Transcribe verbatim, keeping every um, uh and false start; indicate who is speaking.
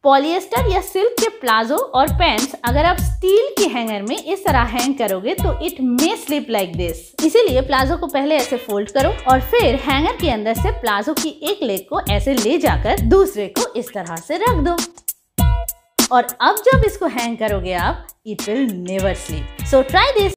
Speaker 1: Polyester या silk के palazzo और पैंट्स अगर आप स्टील के हैंगर में इस तरह हैंग करोगे तो it may slip like this. इसीलिए प्लाजो को पहले ऐसे फोल्ड करो और फिर हैंगर के अंदर से प्लाजो की एक लेग को ऐसे ले जाकर दूसरे को इस तरह से रख दो और अब जब इसको हैंग करोगे आप, it will never slip. So try this.